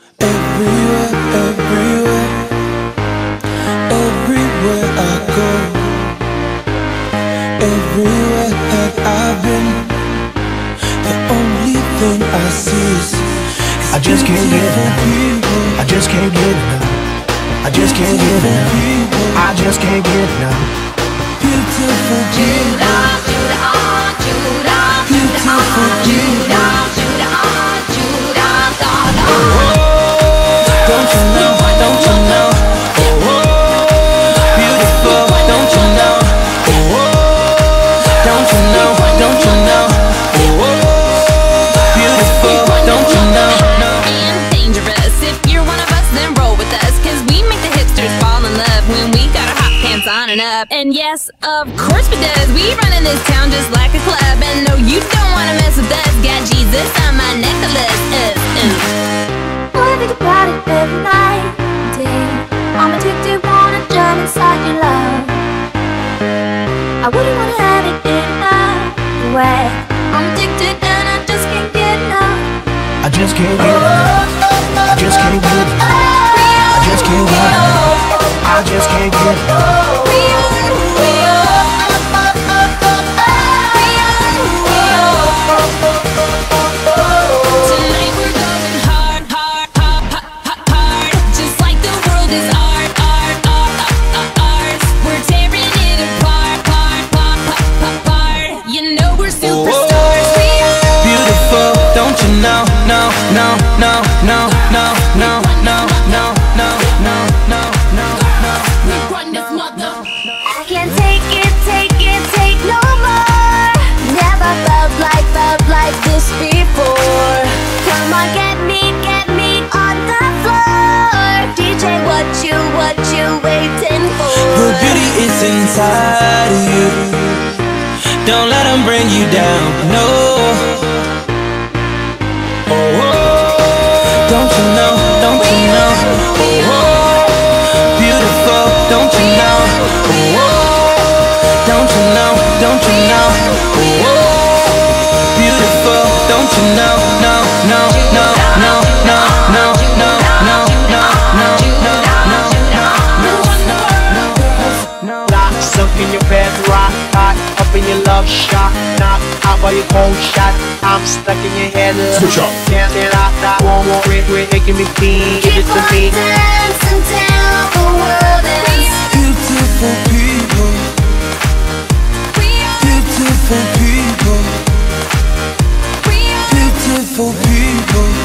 Everywhere, everywhere, everywhere I go, everywhere that I've been, the only thing I see is I just can't get enough. I just can't get enough. I just can't get enough. I just can't get enough. beautiful Judas, Judas, Judas, beautiful Judas, Judas, Judas, Don't you know, don't you know, beautiful, don't you know, don't you know, don't you know, beautiful, don't you know. and dangerous. If you're one of us, then roll with us, cause we make the hipsters fall in love when we got our hot pants on and up. And yes, of course we does. We run in this town just like a club. And no, you don't wanna mess with us. Got Jesus on my necklace. I think about it every night and day. I'm addicted, wanna jump inside your love. I wouldn't wanna have it any other way. I'm addicted and I just can't get enough. I just can't get enough. I just can't get enough. I just can't get enough. I just can't get enough. Tonight we're going hard, hard, hard, hard, hard. Just like the world is art, art, art, art. We're tearing it apart, part, part, part, part. You know we're superstars. Beautiful, don't you know, no, no, no, no, no, no, no, no, no, no, no, no, no. We run this mother. I can't take no more. Never felt like this before. Come on, get me on the floor. DJ, what you waiting for? The beauty is inside of you. Don't let them bring you down, no. Don't you know, don't you know, beautiful, don't you know, don't you know, don't you know, beautiful, don't you know, no, no, no, no, no, no, no, no, no, no, no, Lock, sunk in your bed, rock hot, up in your love shot, knock out by your cold shot. I'm stuck in your head. Switch up. Can't get out that one more rig, making me feel. Give it to me. Dance until the world ends. beautiful people, beautiful people, beautiful people.